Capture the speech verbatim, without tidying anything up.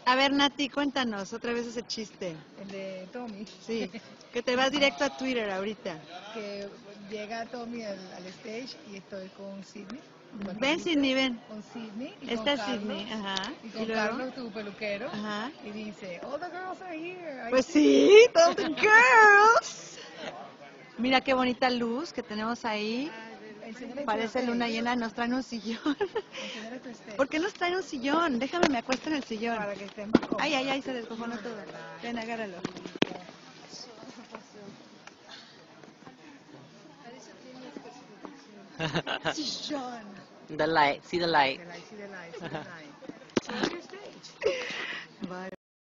A ver, Nati, cuéntanos otra vez ese chiste. El de Tommy. Sí, que te vas directo a Twitter ahorita. Que llega Tommy al, al stage y estoy con Sidney. Ven, Sidney, ven. Con Sidney y Esta con es Carlos. Sidney, ajá. Y con ¿Y luego? Carlos, tu peluquero. Ajá. Y dice, all the girls are here. I Pues see sí, todos the girls. Mira qué bonita luz que tenemos ahí. Enséñale tu Parece luna stage. llena, nos traen un sillón. Enséñale tu stage. ¿Por qué nos traen un sillón? Déjame, me acuesto en el sillón. Para que estés más cómodo. Ay, ay, ay, se descojonó todo. Ven, agárralo. Sillón. The light, see the light. The light, see the light, see the light.